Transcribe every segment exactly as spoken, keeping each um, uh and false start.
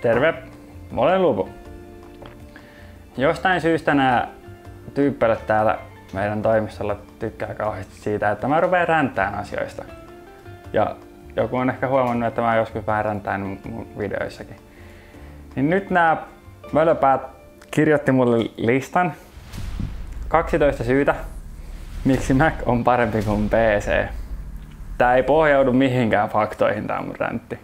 Terve, mä olen Lupu. Jostain syystä nämä tyyppelöt täällä meidän toimistolla tykkää kauheasti siitä, että mä rupean ränttään asioista. Ja joku on ehkä huomannut, että mä joskus vähän räntään mun videoissakin. Niin nyt nämä mölöpäät kirjoitti mulle listan kaksitoista syytä, miksi Mac on parempi kuin P C. Tää ei pohjaudu mihinkään faktoihin tää mun räntti.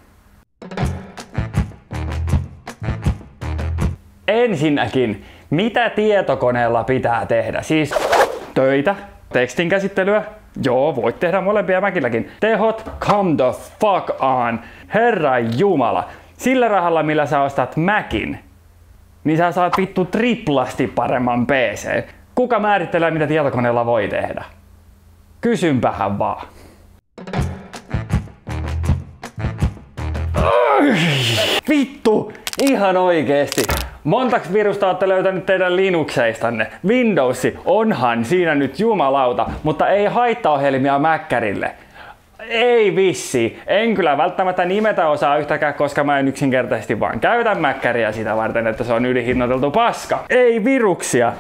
Ensinnäkin, mitä tietokoneella pitää tehdä? Siis töitä, tekstin käsittelyä, joo, voit tehdä molempia Macilläkin. Tehot, come the fuck on. Herran jumala, sillä rahalla millä sä ostat Macin, niin sä saat vittu triplasti paremman P C. Kuka määrittelee mitä tietokoneella voi tehdä? Kysynpähän vaan. Vittu! Ihan oikeesti. Montaks virusta olette löytänyt teidän Linuxeistanne? Windows, onhan siinä nyt jumalauta, mutta ei haittaohjelmia Mäkkärille. Ei vissi. En kyllä välttämättä nimetä osaa yhtäkään, koska mä en yksinkertaisesti vaan käytä Mäkkäriä sitä varten, että se on ylihinnoiteltu paska. Ei viruksia.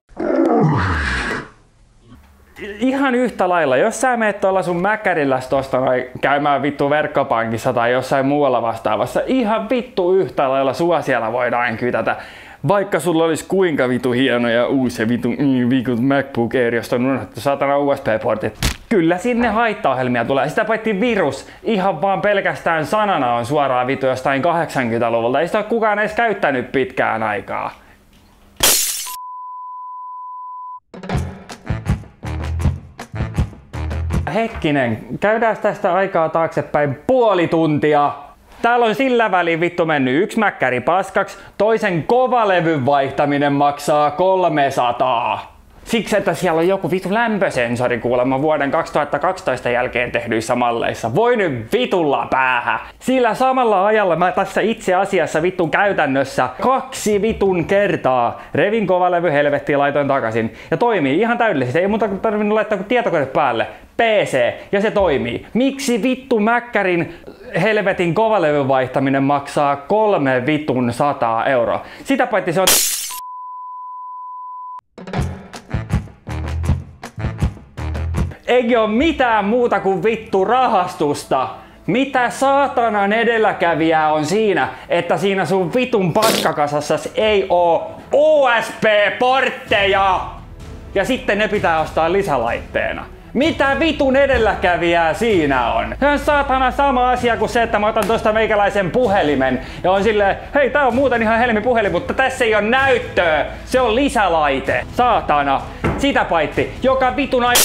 Ihan yhtä lailla, jos sä meet tuolla sun Mäkkärilläs tosta noin käymään vittu verkkopankissa tai jossain muualla vastaavassa, ihan vittu yhtä lailla sua siellä voidaan kytätä. Vaikka sulla olisi kuinka vitu hieno ja uusi vitu mm, vitun MacBook Air, josta on unohdettu satana U S B-portit. Kyllä sinne haittaohjelmia tulee. Sitä paitsi virus, ihan vaan pelkästään sanana on suoraan vitu jostain kahdeksankymmentäluvulta. Ei sitä ole kukaan edes käyttänyt pitkään aikaa. Hetkinen, käydään tästä aikaa taaksepäin puoli tuntia. Täällä on sillä väliin vittu mennyt yksi mäkkäri paskaksi, toisen kovalevyn vaihtaminen maksaa kolmesataa. Siksi, että siellä on joku vittu lämpösensori kuulemma vuoden kaksituhattakaksitoista jälkeen tehdyissä malleissa. Voi nyt vitulla päähän. Sillä samalla ajalla mä tässä itse asiassa vittun käytännössä kaksi vitun kertaa revin kovalevy helvettiin laitoin takaisin. Ja toimii ihan täydellisesti. Ei muuta kuin tarvinnut laittaa kuin tietokone päälle. P C. Ja se toimii. Miksi vittu Mäkkärin helvetin kovalevyn vaihtaminen maksaa kolme vitun sataa euroa? Sitä paitsi se on... Eikä ole mitään muuta kuin vittu rahastusta. Mitä saatanan edelläkävijää on siinä, että siinä sun vitun paskakasassas ei oo U S B-portteja? Ja sitten ne pitää ostaa lisälaitteena. Mitä vitun edelläkävijää siinä on? Se on saatana sama asia kuin se, että mä otan tosta meikäläisen puhelimen ja on silleen, hei tää on muuten ihan helmi puhelin, mutta tässä ei ole näyttöä. Se on lisälaite. Saatana. Sitä paitsi, joka vitun ai...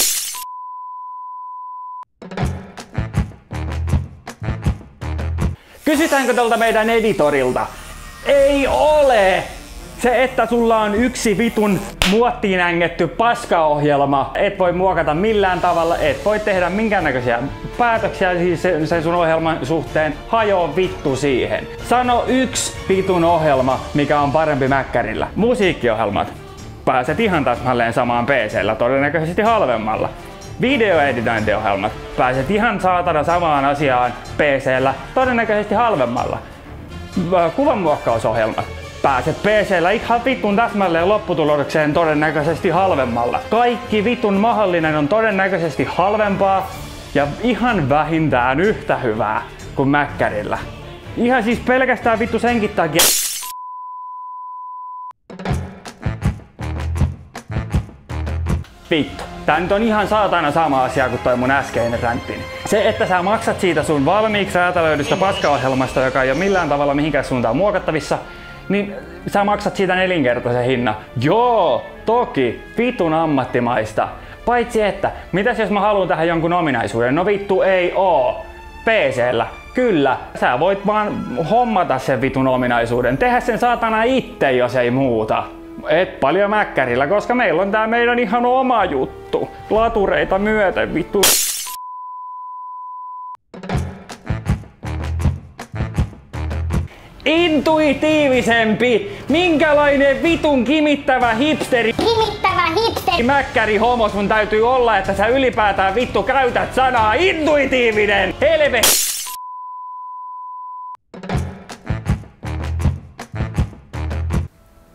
Kysytäänkö tältä meidän editorilta? Ei ole! Se, että sulla on yksi vitun muottiin ängetty paskaohjelma, et voi muokata millään tavalla, et voi tehdä minkäännäköisiä päätöksiä siis sen sun ohjelman suhteen, hajoo vittu siihen. Sano yksi vitun ohjelma, mikä on parempi Mäkkärillä. Musiikkiohjelmat. Pääset ihan täsmälleen samaan P C:llä, todennäköisesti halvemmalla. Videoeditointiohjelmat. Pääset ihan saatana samaan asiaan P C:llä, todennäköisesti halvemmalla. Kuvanmuokkausohjelmat. Pääset P C:llä ihan vitun täsmälleen lopputulokseen todennäköisesti halvemmalla. Kaikki vitun mahdollinen on todennäköisesti halvempaa ja ihan vähintään yhtä hyvää kuin Mäkkärillä. Ihan siis pelkästään vittu senkin takia. Vittu. Tää nyt on ihan saatana sama asia kuin toi mun äskeinen ränttini. Se, että sä maksat siitä sun valmiiksi räätälöidystä paskaohjelmasta, joka ei ole millään tavalla mihinkään suuntaan muokattavissa, niin sä maksat siitä nelinkertaisen hinnan. Joo, toki, vitun ammattimaista. Paitsi että, mitäs jos mä haluan tähän jonkun ominaisuuden? No vittu ei oo. P C:llä, kyllä, sä voit vaan hommata sen vitun ominaisuuden. Tehdä sen saatana itse, jos ei muuta. Et paljon Mäkkärillä, koska meillä on tää meidän ihan oma juttu. Latureita myöten, vittu. Intuitiivisempi! Minkälainen vitun kimittävä hipsteri... Kimittävä hipsteri! Mäkkäri homo sun täytyy olla, että sä ylipäätään vittu käytät sanaa intuitiivinen! Helve...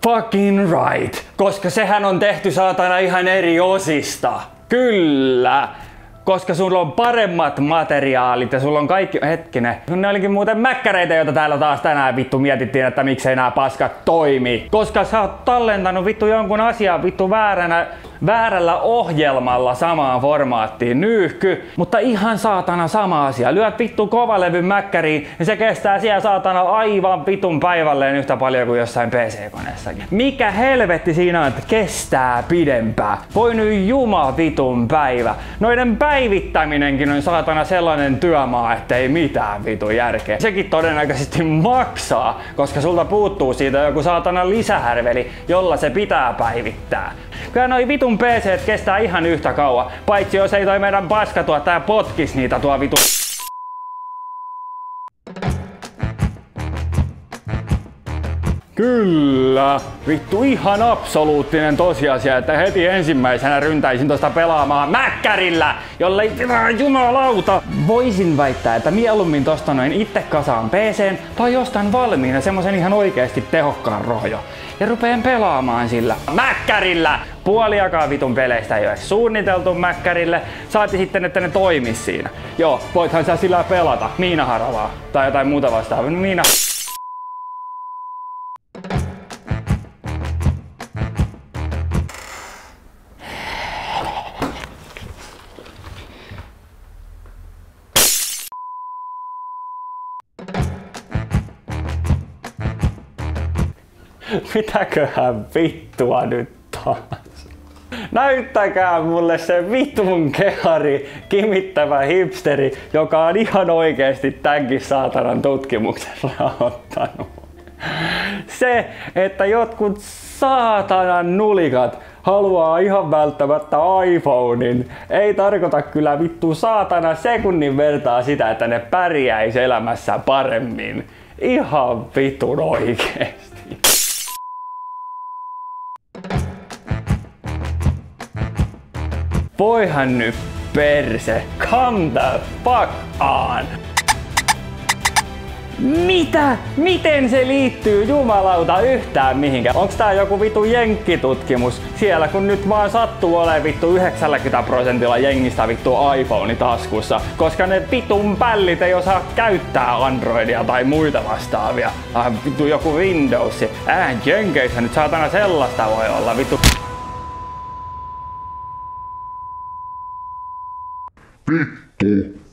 Fucking right, koska sehän on tehty saatana ihan eri osista. Kyllä, koska sulla on paremmat materiaalit ja sulla on kaikki... Hetkinen, ne olikin muuten mäkkäreitä, joita täällä taas tänään vittu mietittiin, että miksei nää paskat toimi. Koska sä oot tallentanut vittu jonkun asian vittu vääränä, väärällä ohjelmalla samaan formaattiin, nyyhky, mutta ihan saatana sama asia. Lyöt vittu kovalevyn mäkkäriin ja se kestää siellä saatana aivan vitun päivälleen yhtä paljon kuin jossain P C-koneessakin. Mikä helvetti siinä on, että kestää pidempään? Voi nyt juma vitun päivä. Noiden päivittäminenkin on saatana sellainen työmaa, ettei mitään vitun järkeä. Sekin todennäköisesti maksaa, koska sulta puuttuu siitä joku saatana lisähärveli, jolla se pitää päivittää. Kyllä noi vitun P C:t kestää ihan yhtä kauan, paitsi jos ei toi meidän paskatuottaja potkis niitä tuo vitu... Kyllä, vittu ihan absoluuttinen tosiasia, että heti ensimmäisenä ryntäisin tosta pelaamaan mäkkärillä, jollei jumalauta. Voisin väittää, että mieluummin tosta noin itse kasaan P C:n tai jostain valmiina semmosen ihan oikeesti tehokkaan rohjo. Ja rupeen pelaamaan sillä mäkkärillä. Puoliakaan vitun peleistä ei ole suunniteltu mäkkärille. Saati sitten, että ne toimis siinä. Joo, voithan sä sillä pelata. Miinaharavaa. Tai jotain muuta vastaavaa. Miina... Mitäköhän vittua nyt taas? Näyttäkää mulle se vitun kehari, kimittävä hipsteri, joka on ihan oikeesti tämänkin saatanan tutkimuksen rahoittanut. Se, että jotkut saatanan nulikat haluaa ihan välttämättä iPhonein, ei tarkoita kyllä vittu saatana sekunnin vertaa sitä, että ne pärjäis elämässä paremmin. Ihan vitun oikeesti. Voihan nyt perse, come the fuck on! Mitä? Miten se liittyy jumalauta yhtään mihinkään? Onks tää joku vitu jenkkitutkimus? Siellä kun nyt vaan sattuu olemaan vittu yhdeksänkymmentä prosentilla jengistä vittu iPhone taskussa, koska ne vitun pällit ei osaa käyttää Androidia tai muita vastaavia. Ah, vittu joku Windows. Äh, jenkeissä nyt saatana sellaista voi olla vittu. Vittu.